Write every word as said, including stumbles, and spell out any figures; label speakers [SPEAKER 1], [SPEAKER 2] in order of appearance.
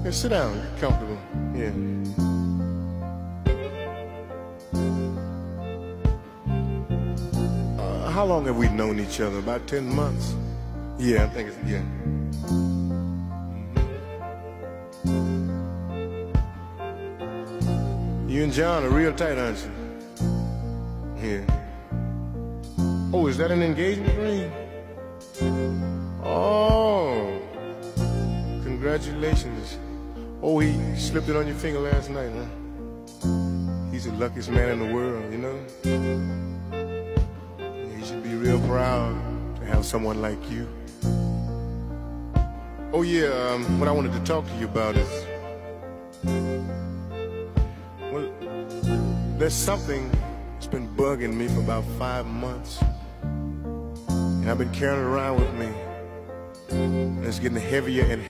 [SPEAKER 1] Hey, sit down, get comfortable. Yeah. Uh, how long have we known each other? About ten months? Yeah, I think it's, yeah. You and John are real tight, aren't you? Yeah. Oh, is that an engagement ring? Oh, congratulations. Oh, he slipped it on your finger last night, huh? He's the luckiest man in the world, you know? He should be real proud to have someone like you. Oh, yeah, um, what I wanted to talk to you about is, well, there's something that's been bugging me for about five months. And I've been carrying it around with me. And it's getting heavier and